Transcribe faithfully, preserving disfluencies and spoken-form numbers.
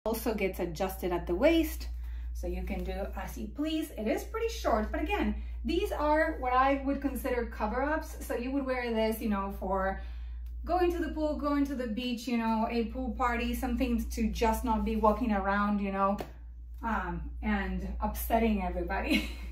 Also gets adjusted at the waist, so you can do as you please. It is pretty short, but again, these are what I would consider cover-ups. So you would wear this, you know, for going to the pool, going to the beach, you know, a pool party, something to just not be walking around, you know, um, and upsetting everybody.